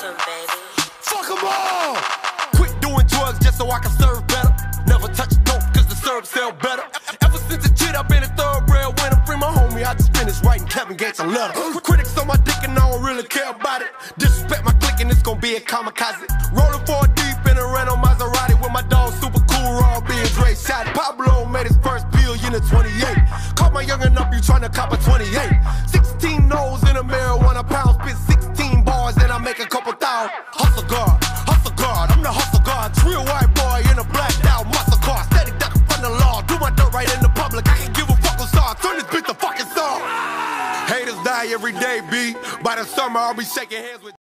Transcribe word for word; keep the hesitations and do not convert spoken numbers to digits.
Awesome, baby. Fuck them all! Quit doing drugs just so I can serve better. Never touch dope cause the syrup sell better. Ever since a kid I've been a thoroughbred winner. Free my homie, I just finished writing Kevin Gates a letter. Critics on my dick and I don't really care about it. Disrespect my clique and it's gonna be a kamikaze. Rolling four deep in a rental Maserati with my dog super cool, raw being Dre shot. Pablo made his first billion in twenty-eight. Caught my youngin' up, you tryna cop a twenty-eight. sixteen O's in a marijuana pound, spit sixteen bars and I make a couple thousand. Hustle guard, hustle guard, I'm the hustle guard. Real white boy in a blacked out muscle car. Steady ducking from the law, do my dirt right in the public. I can give a fuck what's on, turn this bitch to fucking song. Haters die every day, B. By the summer I'll be shaking hands with